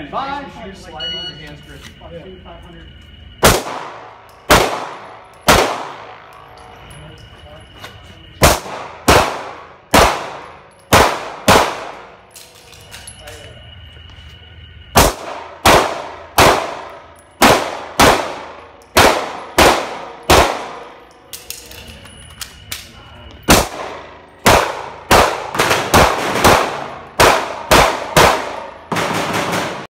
Stand by. You're sliding your hands gripping. About 500.